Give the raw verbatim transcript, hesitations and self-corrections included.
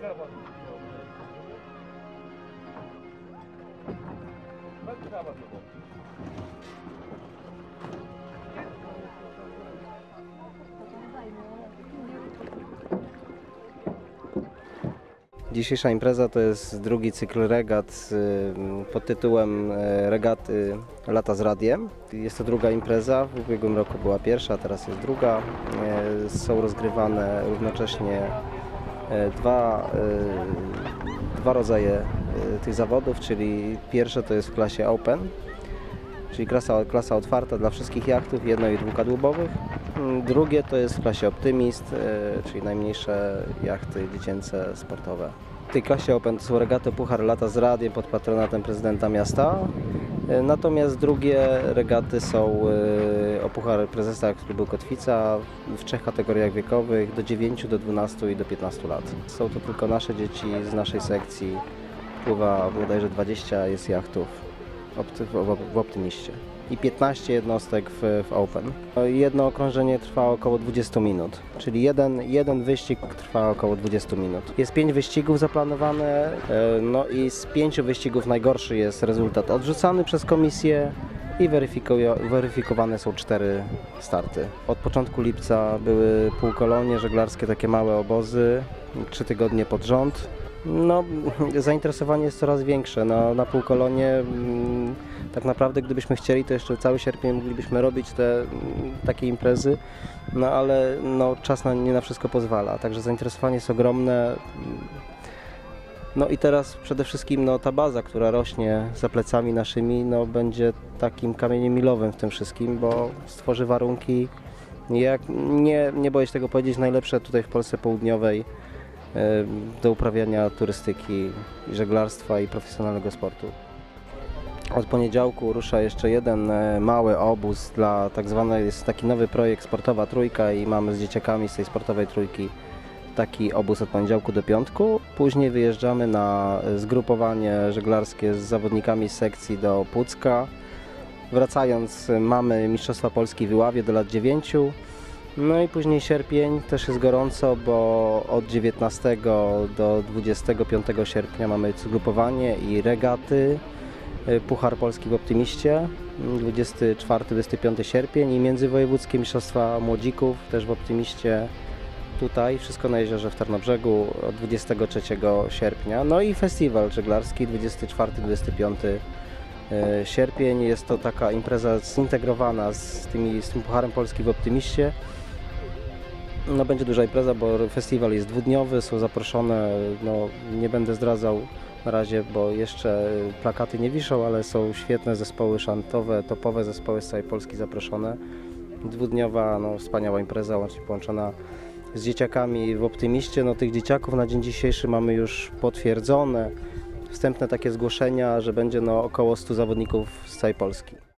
Dzisiejsza impreza to jest drugi cykl regat pod tytułem Regaty Lata z Radiem. Jest to druga impreza, w ubiegłym roku była pierwsza, teraz jest druga. Są rozgrywane równocześnie dwa, dwa rodzaje tych zawodów, czyli pierwsze to jest w klasie Open, czyli klasa, klasa otwarta dla wszystkich jachtów jedno- i dwukadłubowych. Drugie to jest w klasie Optymist, czyli najmniejsze jachty dziecięce sportowe. W tej klasie Open to są regaty Puchar Lata z Radiem pod patronatem prezydenta miasta. Natomiast drugie regaty są o Puchar Prezesa Klubu Kotwica w trzech kategoriach wiekowych do dziewięciu, do dwunastu i do piętnastu lat. Są to tylko nasze dzieci z naszej sekcji. Pływa bodajże dwadzieścia jest jachtów w Optymiście i piętnaście jednostek w, w Open. Jedno okrążenie trwa około dwudziestu minut, czyli jeden, jeden wyścig trwa około dwudziestu minut. Jest pięć wyścigów zaplanowane, no i z pięciu wyścigów najgorszy jest rezultat odrzucany przez komisję i weryfikowane są cztery starty. Od początku lipca były półkolonie żeglarskie, takie małe obozy, trzy tygodnie pod rząd. No, zainteresowanie jest coraz większe. No, na półkolonie tak naprawdę gdybyśmy chcieli, to jeszcze cały sierpień moglibyśmy robić te takie imprezy, no ale no, czas na, nie na wszystko pozwala, także zainteresowanie jest ogromne. No i teraz przede wszystkim no, ta baza, która rośnie za plecami naszymi, no, będzie takim kamieniem milowym w tym wszystkim, bo stworzy warunki, jak, nie, nie boję się tego powiedzieć, najlepsze tutaj w Polsce Południowej do uprawiania turystyki, żeglarstwa i profesjonalnego sportu. Od poniedziałku rusza jeszcze jeden mały obóz dla tak zwanej, jest taki nowy projekt Sportowa Trójka i mamy z dzieciakami z tej Sportowej Trójki taki obóz od poniedziałku do piątku. Później wyjeżdżamy na zgrupowanie żeglarskie z zawodnikami z sekcji do Pucka. Wracając mamy Mistrzostwa Polski w Iławie do lat dziewięciu. No i później sierpień też jest gorąco, bo od dziewiętnastego do dwudziestego piątego sierpnia mamy zgrupowanie i regaty Puchar Polski w Optymiście, dwudziestego czwartego do dwudziestego piątego sierpień i międzywojewódzkie mistrzostwa młodzików też w Optymiście tutaj, wszystko na jeziorze w Tarnobrzegu od dwudziestego trzeciego sierpnia. No i festiwal żeglarski dwudziestego czwartego do dwudziestego piątego sierpień. Jest to taka impreza zintegrowana z, tymi, z tym Pucharem Polski w Optymiście. No, będzie duża impreza, bo festiwal jest dwudniowy, są zaproszone, no, nie będę zdradzał na razie, bo jeszcze plakaty nie wiszą, ale są świetne zespoły szantowe, topowe zespoły z całej Polski zaproszone. Dwudniowa, no, wspaniała impreza, łącznie połączona z dzieciakami w Optymiście. No, tych dzieciaków na dzień dzisiejszy mamy już potwierdzone, wstępne takie zgłoszenia, że będzie no, około stu zawodników z całej Polski.